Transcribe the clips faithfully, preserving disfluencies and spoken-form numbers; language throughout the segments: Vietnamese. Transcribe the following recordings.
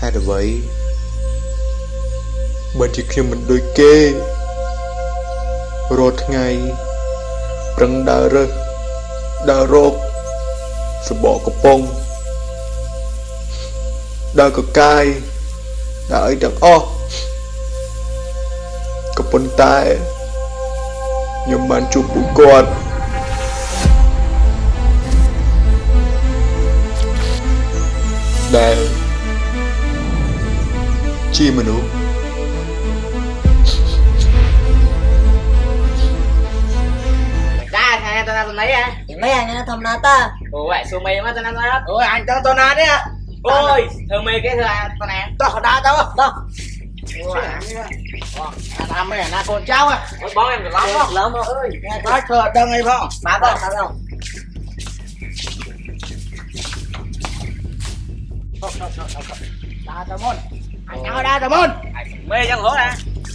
hai là vậy bên chỉ khi mình đôi kê rồi ngày răng đà rơ đà rộp phải bỏ cặp bông đà cặp cai đà ấy đằng o cặp bông tai nhưng mà chụp bụng con đà chi mà nữa tao tao lấy à mấy anh nó thầm nó ta ôi xuống mày mà tao nói hết ôi anh tao tao nói đấy à ôi thưa mày cái thưa tao nè tao đá tao tao làm mày là con cháu à bón em được lắm không lớn không ơi nói thừa đơn hay không má không má không đá tao môn anh nhau đá tao môn mê chẳng hổ nè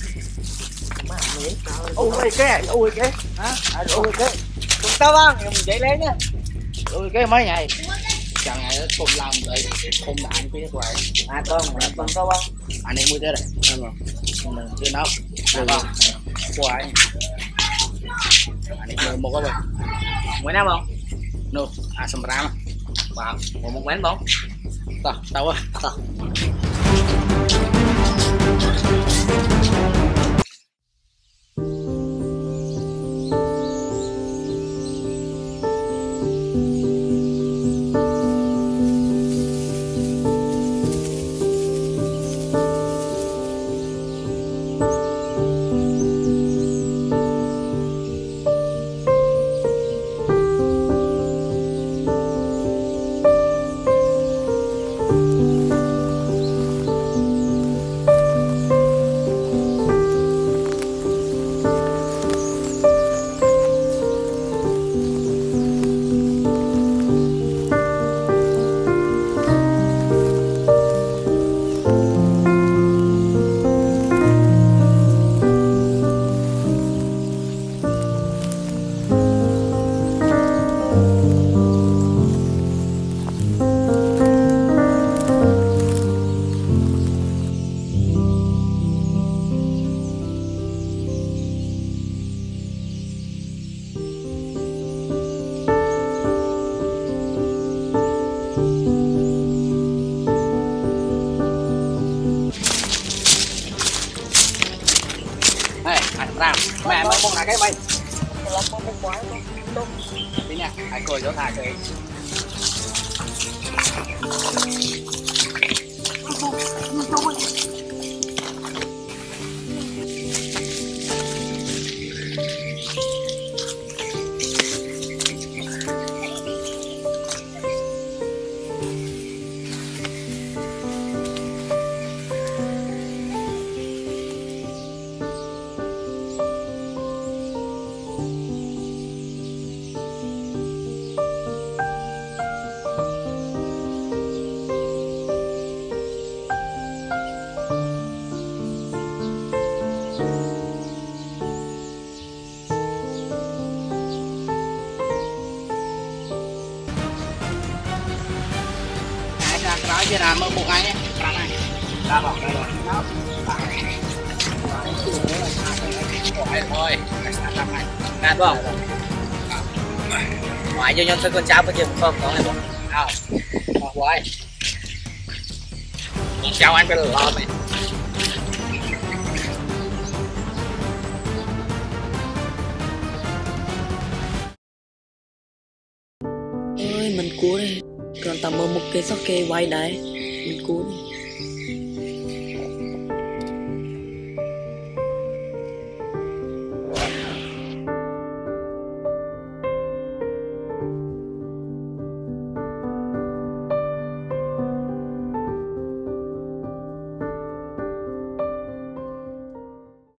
ôi cái ôi cái hả ôi cái chúng tao băng mình dậy lên nhá ôi cái mấy ngày chẳng ngày nó cùng làm vậy cùng là anh kia vậy à con là con tao băng anh em mua thế này em rồi mình chưa nấu rồi của anh anh em mua có vậy mấy năm không nô à sầm ram vào một một mén bóng tao tao à tao làm mẹ nó bông là cái bay đi nè hãy cười cho thả cười nói chứ là mơ bụng anh ấy này ra bỏ đây rồi thôi làm này ngạt không ngoài cho nhân thân con cháu bây giờ không có này không à quay cháu anh phải lo mày ơi mình cua đây còn tầm mơ một cái sóc kê quay đấy mình cua đi